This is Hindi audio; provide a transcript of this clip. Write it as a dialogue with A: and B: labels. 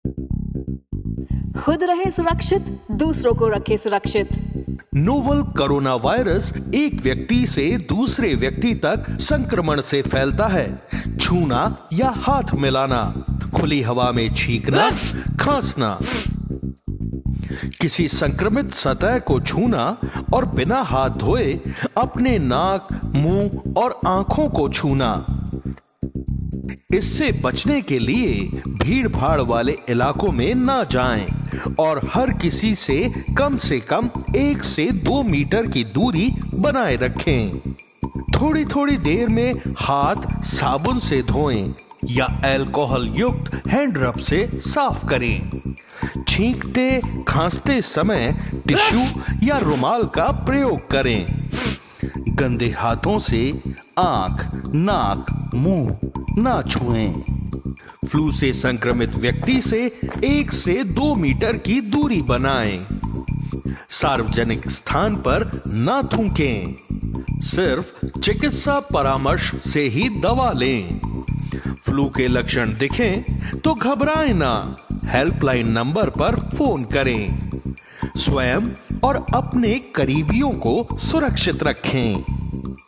A: खुद रहे सुरक्षित, दूसरों को रखे सुरक्षित।
B: नोवल कोरोना वायरस एक व्यक्ति से दूसरे व्यक्ति तक संक्रमण से फैलता है। छूना या हाथ मिलाना, खुली हवा में छींकना, खांसना, किसी संक्रमित सतह को छूना और बिना हाथ धोए अपने नाक, मुंह और आंखों को छूना। इससे बचने के लिए भीड़ भाड़ वाले इलाकों में ना जाएं और हर किसी से कम 1 से 2 मीटर की दूरी बनाए रखें। थोड़ी थोड़ी देर में हाथ साबुन से धोएं या अल्कोहल युक्त हैंड रब से साफ करें। छींकते खांसते समय टिश्यू या रुमाल का प्रयोग करें। गंदे हाथों से आंख, नाक, मुंह ना छुएं। फ्लू से संक्रमित व्यक्ति से 1 से 2 मीटर की दूरी बनाएं। सार्वजनिक स्थान पर ना थूकें। सिर्फ चिकित्सा परामर्श से ही दवा लें। फ्लू के लक्षण दिखें तो घबराएं ना, हेल्पलाइन नंबर पर फोन करें। स्वयं और अपने करीबियों को सुरक्षित रखें।